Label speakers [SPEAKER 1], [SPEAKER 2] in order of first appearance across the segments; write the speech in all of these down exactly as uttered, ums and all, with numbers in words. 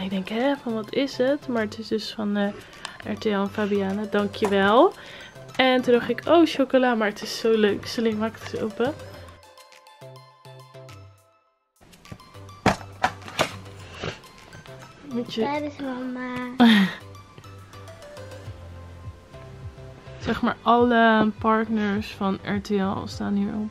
[SPEAKER 1] ik denk, hè, van wat is het? Maar het is dus van uh, R T L en Fabiana. Dankjewel. En toen dacht ik, oh, chocola, maar het is zo leuk. Celine, maak het eens open. Moet je...
[SPEAKER 2] Dat is mama.
[SPEAKER 1] Zeg maar, alle partners van R T L staan hierop.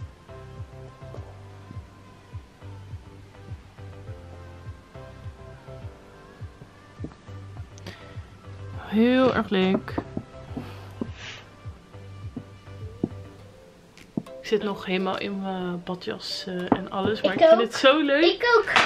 [SPEAKER 1] Heel erg leuk. Ik zit nog helemaal in mijn badjas uh, en alles, maar ik, ik vind het zo leuk.
[SPEAKER 2] Ik ook.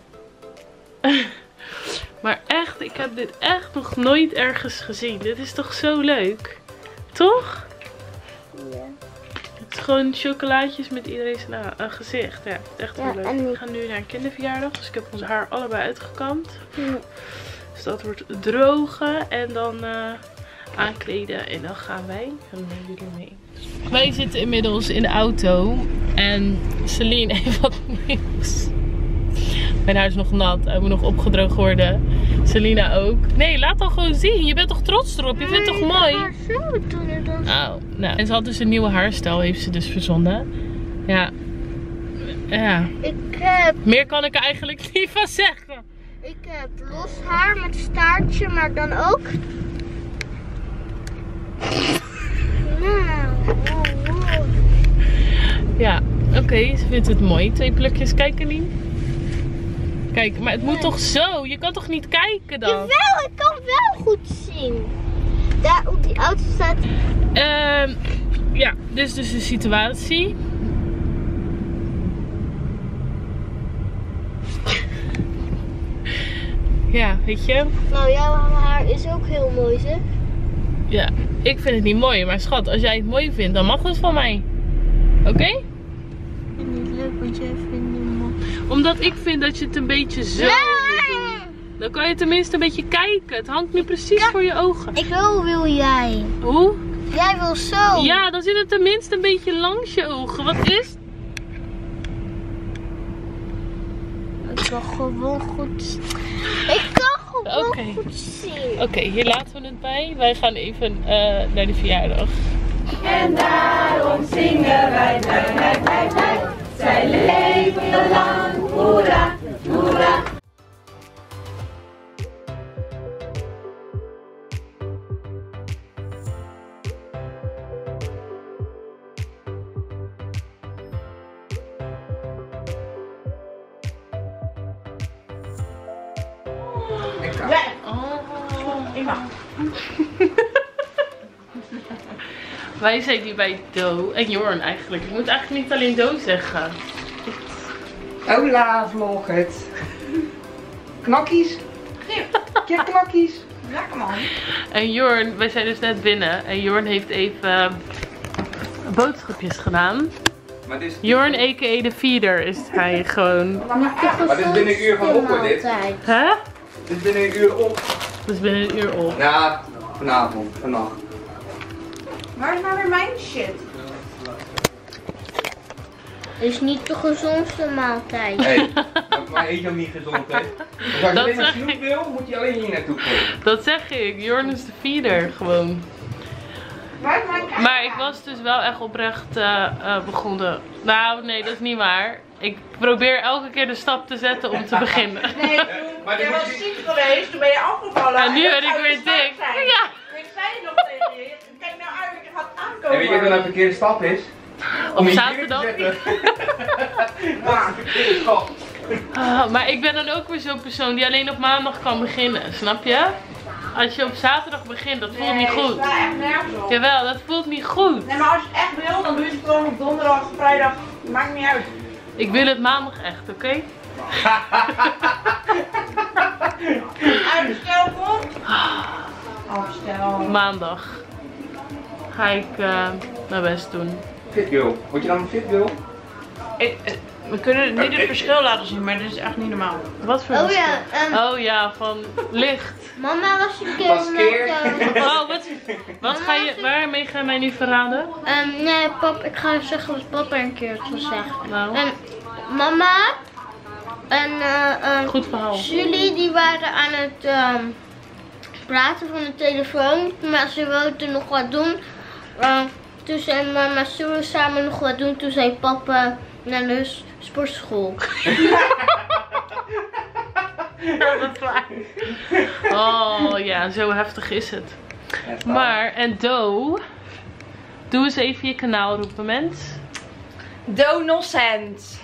[SPEAKER 1] Maar echt, ik heb dit echt nog nooit ergens gezien. Dit is toch zo leuk? Toch?
[SPEAKER 2] Ja.
[SPEAKER 1] Het is gewoon chocolaatjes met iedereen zijn uh, gezicht. Ja, het is echt heel ja, leuk. We gaan nu naar een kinderverjaardag, dus ik heb ons haar allebei uitgekamd. Ja. Dus dat wordt drogen en dan uh, aankleden en dan gaan wij. En dan nemen jullie mee. Wij zitten inmiddels in de auto en Celine heeft wat nieuws. Mijn haar is nog nat, hij moet nog opgedroogd worden. Selina ook. Nee, laat dan gewoon zien. Je bent toch trots erop? Je vindt het toch mooi? Oh, nou. En ze had dus een nieuwe haarstijl, heeft ze dus verzonnen. Ja. Ja.
[SPEAKER 2] Ik heb...
[SPEAKER 1] Meer kan ik er eigenlijk niet van zeggen.
[SPEAKER 2] Ik heb los haar met staartje, maar dan ook... Nou, wow, wow.
[SPEAKER 1] Ja, oké, okay, ze vindt het mooi. Twee plukjes, kijken niet. Kijk, maar het moet nee. toch zo? Je kan toch niet kijken dan?
[SPEAKER 2] Jawel, ik kan wel goed zien. Daar op die auto staat...
[SPEAKER 1] Uh, ja, dit is dus de situatie. Ja, weet je?
[SPEAKER 2] Nou, jouw haar is ook heel mooi, zeg.
[SPEAKER 1] Ja, ik vind het niet mooi. Maar schat, als jij het mooi vindt, dan mag het van mij. Oké? Okay?
[SPEAKER 2] Ik vind het niet leuk, want jij vindt het mooi.
[SPEAKER 1] Omdat ik vind dat je het een beetje zo
[SPEAKER 2] nee.
[SPEAKER 1] moet doen. Dan kan je tenminste een beetje kijken. Het hangt nu precies ja. voor je ogen.
[SPEAKER 2] Ik wil, wil jij.
[SPEAKER 1] Hoe?
[SPEAKER 2] Jij wil zo.
[SPEAKER 1] Ja, dan zit het tenminste een beetje langs je ogen. Wat is?
[SPEAKER 2] Ik kan gewoon goed... Ik kan gewoon
[SPEAKER 1] okay.
[SPEAKER 2] goed zien.
[SPEAKER 1] Oké, okay, hier laten we het bij. Wij gaan even uh, naar de verjaardag.
[SPEAKER 3] En daarom zingen wij blij, blij, blij, blij. Zij leven lang, hoera, hoera.
[SPEAKER 1] Wij zijn hier bij Do en Jorn eigenlijk. Ik moet eigenlijk niet alleen Do zeggen.
[SPEAKER 4] Hola, vlog het. Knokkies. Ja, knokkies. Lekker man.
[SPEAKER 1] En Jorn, wij zijn dus net binnen. En Jorn heeft even boodschapjes gedaan. Maar dit is... Jorn, a k a de feeder, is hij gewoon.
[SPEAKER 4] Maar dit is binnen een uur van op hoor dit.
[SPEAKER 1] Hè?
[SPEAKER 4] Dit is binnen een uur op.
[SPEAKER 1] Dat is binnen een uur op.
[SPEAKER 4] Ja, vanavond, vannacht.
[SPEAKER 3] Waar is nou weer mijn shit?
[SPEAKER 2] Het is niet de gezondste maaltijd.
[SPEAKER 4] Nee, maar eet ook niet gezond hè. Dus als je alleen maar snoep wil, moet je alleen hier naartoe komen.
[SPEAKER 1] Dat zeg ik, Jorn is de feeder gewoon.
[SPEAKER 3] Waar is mijn camera?
[SPEAKER 1] Maar ik was dus wel echt oprecht uh, uh, begonnen. Nou nee, dat is niet waar. Ik probeer elke keer de stap te zetten om te beginnen.
[SPEAKER 3] Nee, toen
[SPEAKER 4] maar
[SPEAKER 3] jij was ziek geweest, toen ben je afgevallen.
[SPEAKER 1] En nu ben ik weer dik. Ja.
[SPEAKER 3] Ik zei nog tegen je, kijk nou uit, ik ga het aankomen.
[SPEAKER 4] En weet je wat nou een verkeerde stap is?
[SPEAKER 1] Op zaterdag.
[SPEAKER 4] Ja, een verkeerde stap.
[SPEAKER 1] Uh, maar ik ben dan ook weer zo'n persoon die alleen op maandag kan beginnen, snap je? Als je op zaterdag begint, dat voelt
[SPEAKER 3] nee,
[SPEAKER 1] niet goed.
[SPEAKER 3] Ik sta echt nergens op.
[SPEAKER 1] Jawel, dat voelt niet goed.
[SPEAKER 3] Nee, maar als je het echt wil, dan doe je het gewoon op donderdag, vrijdag. Maakt niet uit.
[SPEAKER 1] Ik wil het maandag echt, oké? Okay?
[SPEAKER 3] Uitstel komt. Afstel.
[SPEAKER 1] Maandag ga ik uh, mijn best doen.
[SPEAKER 4] Fit girl. Word je dan een fit girl?
[SPEAKER 3] Ik, we kunnen niet het verschil laten zien, maar dit is echt niet normaal.
[SPEAKER 1] Wat voor
[SPEAKER 2] Oh
[SPEAKER 1] verschil?
[SPEAKER 2] ja, um,
[SPEAKER 1] oh ja, van licht.
[SPEAKER 2] Mama was een keer
[SPEAKER 4] Was keer.
[SPEAKER 2] met, uh,
[SPEAKER 1] Oh, wat, wat ga je, waarmee ga je mij nu verraden?
[SPEAKER 2] Um, nee, pap, ik ga zeggen wat papa een keer zal zeggen.
[SPEAKER 1] Nou.
[SPEAKER 2] Um, mama, En uh, um,
[SPEAKER 1] goed verhaal.
[SPEAKER 2] Jullie die waren aan het um, praten van de telefoon. Maar ze wilden nog wat doen. Uh, toen zei mama, zullen we samen nog wat doen? Toen zei papa naar de sportschool.
[SPEAKER 1] Ja, dat is waar. Oh ja, zo heftig is het. Maar, en Do, doe eens even je kanaal roepen, mens.
[SPEAKER 5] Do Nonsense.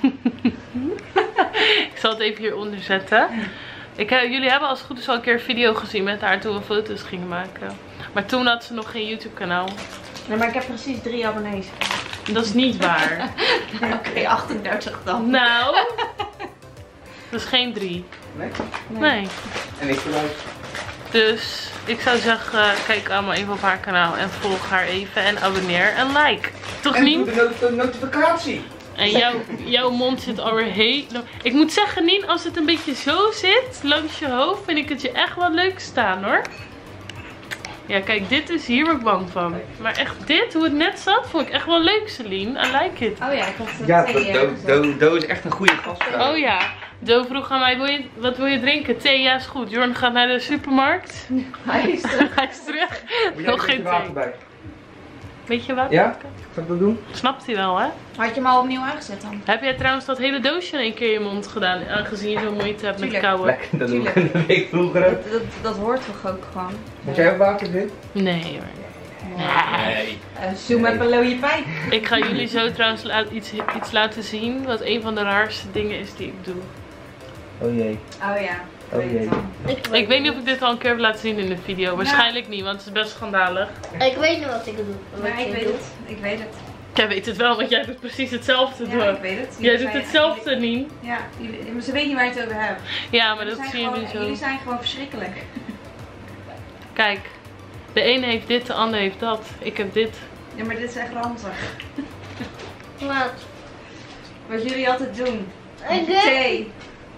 [SPEAKER 1] Ik zal het even hieronder zetten. Ik, jullie hebben als het goed is al een keer een video gezien met haar toen we foto's gingen maken. Maar toen had ze nog geen YouTube kanaal.
[SPEAKER 5] Nee, maar ik heb precies drie abonnees.
[SPEAKER 1] Dat is niet waar.
[SPEAKER 5] Oké, okay, achtendertig dan.
[SPEAKER 1] Nou, dat is geen drie.
[SPEAKER 4] Nee?
[SPEAKER 1] Nee.
[SPEAKER 4] En ik beluister.
[SPEAKER 1] Dus ik zou zeggen, kijk allemaal even op haar kanaal en volg haar even en abonneer en like. Toch
[SPEAKER 4] en
[SPEAKER 1] niet?
[SPEAKER 4] En doe de not notificatie.
[SPEAKER 1] En jouw, jouw mond zit alweer helemaal... Ik moet zeggen, Nien, als het een beetje zo zit, langs je hoofd, vind ik het je echt wel leuk staan, hoor. Ja, kijk, dit is hier word ik bang van. Maar echt dit, hoe het net zat, vond ik echt wel leuk, Celine. I like it.
[SPEAKER 5] Oh ja, ik had het
[SPEAKER 4] Ja,
[SPEAKER 5] thee,
[SPEAKER 4] Do, Do, Do is echt een goede gastvrouw.
[SPEAKER 1] Oh ja. Do vroeg aan mij, wil je, wat wil je drinken? Thee? Ja, is goed. Jorn gaat naar de supermarkt.
[SPEAKER 5] Hij is terug.
[SPEAKER 1] Hij is terug.
[SPEAKER 4] Moet jij
[SPEAKER 1] Nog
[SPEAKER 4] er
[SPEAKER 1] geen
[SPEAKER 4] water
[SPEAKER 1] thee.
[SPEAKER 4] bij?
[SPEAKER 1] Weet je wat?
[SPEAKER 4] Ja? Zal ik dat doen?
[SPEAKER 1] Snapt hij wel, hè?
[SPEAKER 5] Had je hem al opnieuw aangezet dan?
[SPEAKER 1] Heb jij trouwens dat hele doosje in één keer in je mond gedaan? Aangezien je zo moeite hebt met
[SPEAKER 5] Tuurlijk.
[SPEAKER 1] kauwen.
[SPEAKER 4] Lekker, dat doe ik een week vroeger ook.
[SPEAKER 5] Dat, dat, dat hoort toch ook gewoon?
[SPEAKER 4] Moet jij ook water doen?
[SPEAKER 1] Nee hoor.
[SPEAKER 4] Nee.
[SPEAKER 5] Uh, zoom
[SPEAKER 1] Nee.
[SPEAKER 5] met een looie pijp.
[SPEAKER 1] Ik ga jullie zo trouwens la iets, iets laten zien. Wat een van de raarste dingen is die ik doe.
[SPEAKER 4] Oh jee.
[SPEAKER 5] Oh ja.
[SPEAKER 4] Oh jee.
[SPEAKER 2] Ik,
[SPEAKER 1] Ik weet niet of ik dit al een keer heb laten zien in de video. Waarschijnlijk niet, want het is best schandalig.
[SPEAKER 2] ik weet niet wat ik doe. Wat
[SPEAKER 5] Maar ik
[SPEAKER 2] je
[SPEAKER 5] weet
[SPEAKER 2] doet.
[SPEAKER 5] het. Ik weet het.
[SPEAKER 1] Jij weet het wel, want jij doet precies hetzelfde.
[SPEAKER 5] Ja,
[SPEAKER 1] door.
[SPEAKER 5] ik weet het.
[SPEAKER 1] Jij
[SPEAKER 5] Jullie
[SPEAKER 1] doet
[SPEAKER 5] zijn-
[SPEAKER 1] hetzelfde, Nien.
[SPEAKER 5] Ja, jullie, maar ze weten niet waar je het over hebt.
[SPEAKER 1] Ja, maar
[SPEAKER 5] Jullie
[SPEAKER 1] dat
[SPEAKER 5] zijn
[SPEAKER 1] zien jullie
[SPEAKER 5] gewoon-
[SPEAKER 1] zo.
[SPEAKER 5] Jullie zijn gewoon verschrikkelijk.
[SPEAKER 1] Kijk, de ene heeft dit, de ander heeft dat. Ik heb dit.
[SPEAKER 5] Ja, maar dit is echt ranzig.
[SPEAKER 2] Wat?
[SPEAKER 5] Wat jullie altijd doen.
[SPEAKER 2] Ik
[SPEAKER 5] Thee.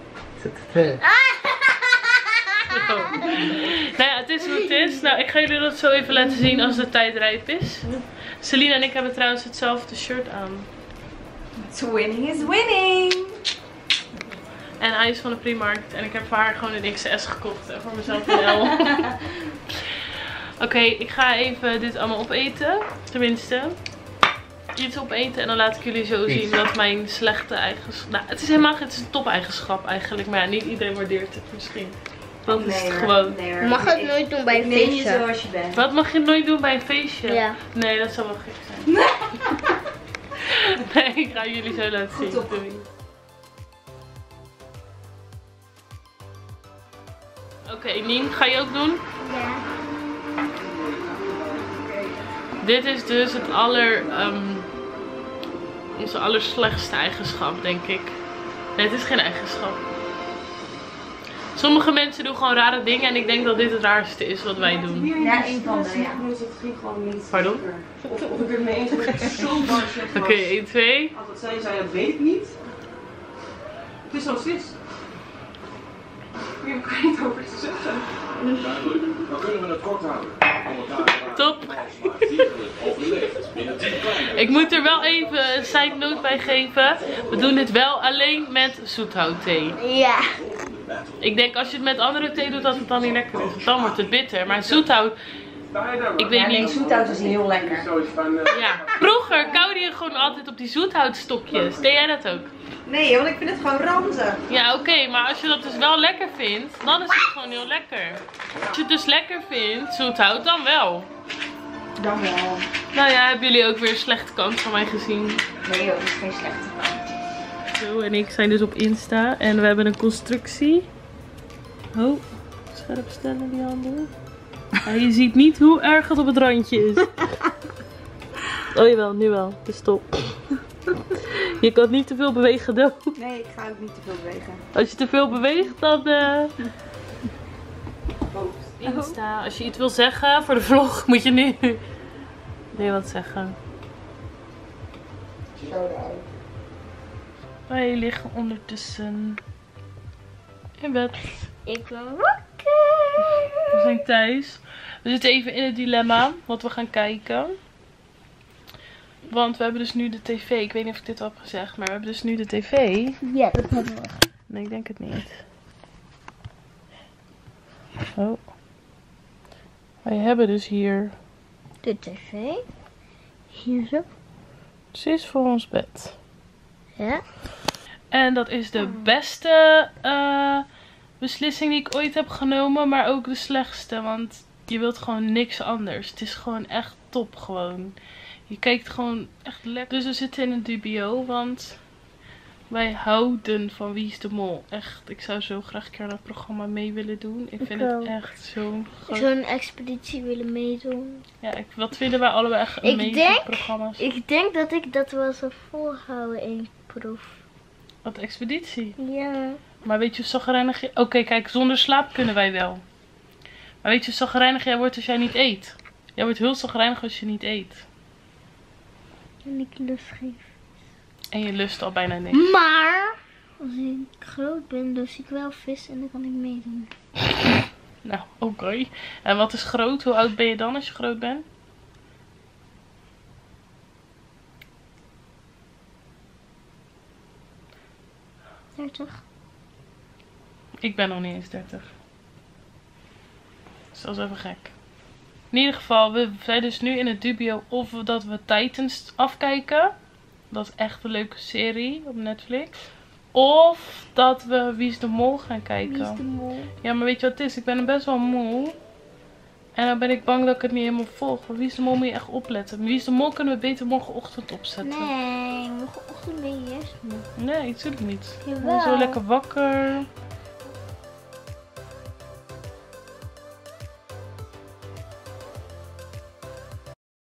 [SPEAKER 1] Oh. Nou ja, het is hoe het is. Nou, ik ga jullie dat zo even laten zien als de tijd rijp is. Celine en ik hebben trouwens hetzelfde shirt aan.
[SPEAKER 5] It's winning is winning.
[SPEAKER 1] En hij is van de Primark. En ik heb voor haar gewoon een X S gekocht. En voor mezelf een L. Oké, okay, ik ga even dit allemaal opeten. Tenminste. Iets opeten. En dan laat ik jullie zo zien dat mijn slechte eigenschap... Nou, het is helemaal het is een top-eigenschap eigenlijk. Maar ja, niet iedereen waardeert het misschien. Dat is
[SPEAKER 5] Nee,
[SPEAKER 1] het
[SPEAKER 5] hoor.
[SPEAKER 1] gewoon.
[SPEAKER 5] Nee, hoor.
[SPEAKER 2] Mag het
[SPEAKER 5] Ik-
[SPEAKER 2] nooit doen bij
[SPEAKER 5] ik
[SPEAKER 2] een
[SPEAKER 5] neem je
[SPEAKER 2] feestje?
[SPEAKER 5] zoals je bent.
[SPEAKER 1] Wat mag je nooit doen bij een feestje?
[SPEAKER 2] Ja.
[SPEAKER 1] Nee, dat zou wel gek zijn. Nee, ik ga jullie zo laten zien.
[SPEAKER 5] Goed op.
[SPEAKER 1] Doei. Oké, okay, Nien, ga je ook doen?
[SPEAKER 2] Ja.
[SPEAKER 1] Dit is dus het aller, um, onze allerslechtste eigenschap, denk ik. Nee, het is geen eigenschap. Sommige mensen doen gewoon rare dingen en ik denk dat dit het raarste is wat wij doen.
[SPEAKER 5] Ja, een van de, ja.
[SPEAKER 1] Pardon?
[SPEAKER 6] Of, of ik het mee eens ben, dat het zo waanzinnig
[SPEAKER 1] Oké,
[SPEAKER 6] was.
[SPEAKER 1] één, twee.
[SPEAKER 6] Als het zij zei, dat weet ik niet. Het is zoals het is. Hier heb ik er niet over te zeggen.
[SPEAKER 7] Duidelijk, dan kunnen we het kort houden.
[SPEAKER 1] Top. Ik moet er wel even een side note bij geven. We doen dit wel alleen met zoethoutthee.
[SPEAKER 2] Ja.
[SPEAKER 1] Ik denk als je het met andere thee doet dat het dan niet lekker is. Want dan wordt het bitter. Maar zoethout, ik weet
[SPEAKER 5] Ja, nee,
[SPEAKER 1] niet.
[SPEAKER 5] zoethout is heel lekker.
[SPEAKER 1] Ja, vroeger kauwde je gewoon altijd op die zoethoutstokjes. Deed jij dat ook?
[SPEAKER 5] Nee, want ik vind het gewoon ranzig.
[SPEAKER 1] Ja, oké, okay, maar als je dat dus wel lekker vindt, dan is het gewoon heel lekker. Als je het dus lekker vindt, zoethout, dan wel.
[SPEAKER 5] Dan wel.
[SPEAKER 1] Nou ja, hebben jullie ook weer een slechte kant van mij gezien.
[SPEAKER 5] Nee joh, dat is geen slechte kant.
[SPEAKER 1] Zo en ik zijn dus op Insta en we hebben een constructie. Oh, scherp stellen die handen. Ja, je ziet niet hoe erg het op het randje is. Oh jawel, nu wel. Dus stop. Je kan niet te veel bewegen, Do.
[SPEAKER 5] Nee, ik ga ook niet te veel bewegen.
[SPEAKER 1] Als je te veel beweegt, dan... Uh... Insta. Als je iets wil zeggen voor de vlog, moet je nu... Nee, wat zeggen. Wij liggen ondertussen in bed.
[SPEAKER 2] Ik ben wakker.
[SPEAKER 1] We zijn thuis. We zitten even in het dilemma wat we gaan kijken. Want we hebben dus nu de tv. Ik weet niet of ik dit al heb gezegd, maar we hebben dus nu de tv.
[SPEAKER 2] Ja, dat hebben we.
[SPEAKER 1] Nee, ik denk het niet. Oh. Wij hebben dus hier...
[SPEAKER 2] De tv. Hier zo.
[SPEAKER 1] Precies voor ons bed.
[SPEAKER 2] Ja.
[SPEAKER 1] En dat is de beste uh, beslissing die ik ooit heb genomen. Maar ook de slechtste. Want je wilt gewoon niks anders. Het is gewoon echt top gewoon. Je kijkt gewoon echt lekker. Dus we zitten in een dubio. Want wij houden van Wie is de Mol. Echt. Ik zou zo graag een keer dat programma mee willen doen. Ik vind ik het echt zo'n groot...
[SPEAKER 2] Zo'n expeditie willen meedoen.
[SPEAKER 1] Ja, ik, wat vinden wij allebei echt
[SPEAKER 2] ik
[SPEAKER 1] amazing
[SPEAKER 2] denk,
[SPEAKER 1] programma's.
[SPEAKER 2] Ik denk dat ik dat wel zou volhouden in proef.
[SPEAKER 1] Wat expeditie?
[SPEAKER 2] Ja.
[SPEAKER 1] Maar weet je hoe zagrijnig je... Oké, okay, kijk, zonder slaap kunnen wij wel. Maar weet je hoe zagrijnig jij wordt als jij niet eet? Jij wordt heel zagrijnig als je niet eet.
[SPEAKER 2] En ik lust geen vis.
[SPEAKER 1] En je lust al bijna niks.
[SPEAKER 2] Maar als ik groot ben, lust ik wel vis en dan kan ik meedoen.
[SPEAKER 1] Nou, oké. Okay. En wat is groot? Hoe oud ben je dan als je groot bent?
[SPEAKER 2] dertig.
[SPEAKER 1] Ik ben nog niet eens dertig. Dus dat is even gek. In ieder geval, we zijn dus nu in het dubio of we dat we Titans afkijken. Dat is echt een leuke serie op Netflix. Of dat we Wie is de Mol gaan kijken.
[SPEAKER 2] Wie is de Mol?
[SPEAKER 1] Ja, maar weet je wat het is? Ik ben best wel moe. En dan ben ik bang dat ik het niet helemaal volg. Maar Wie is de Mol moet je echt opletten. Wie is de Mol kunnen we beter morgenochtend opzetten.
[SPEAKER 2] Nee, morgenochtend ben je eerst moe.
[SPEAKER 1] Nee, natuurlijk niet.
[SPEAKER 2] Jawel.
[SPEAKER 1] Ik ben zo lekker wakker.